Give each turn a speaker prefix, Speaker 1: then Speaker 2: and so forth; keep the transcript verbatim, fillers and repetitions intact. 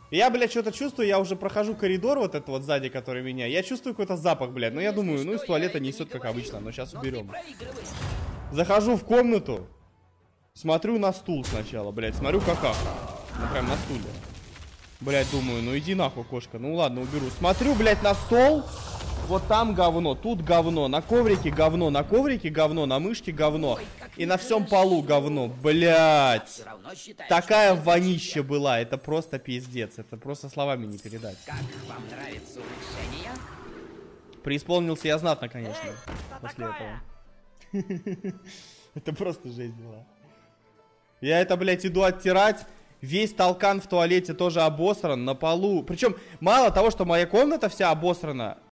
Speaker 1: Я, блядь, что-то чувствую, я уже прохожу коридор вот этот вот сзади, который меня. Я чувствую какой-то запах, блядь. Ну, я думаю, ну, из туалета несет, как обычно, но сейчас уберем. Захожу в комнату, смотрю на стул сначала, блядь, смотрю какаха. Ну, прям на стуле. Блядь, думаю, ну иди нахуй, кошка. Ну ладно, уберу. Смотрю, блядь, на стол. Вот там говно, тут говно, на коврике говно, на коврике говно, на мышке говно. И на всем полу говно, блядь. Такая вонища была, это просто пиздец. Это просто словами не передать.
Speaker 2: Как вам нравится улучшение?
Speaker 1: Преисполнился я знатно, конечно, после этого. Это просто жесть была. Я это, блядь, иду оттирать. Весь толкан в туалете тоже обосран, на полу. Причем, мало того, что моя комната вся обосрана,